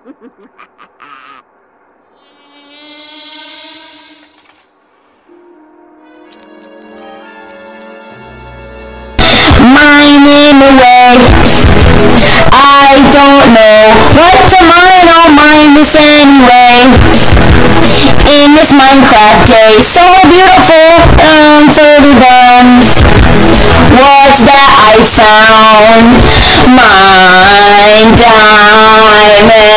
Mining away, I don't know what to mine, I'll mine this anyway. In this Minecraft day, so beautiful, further down, what's that I found? Mine diamond.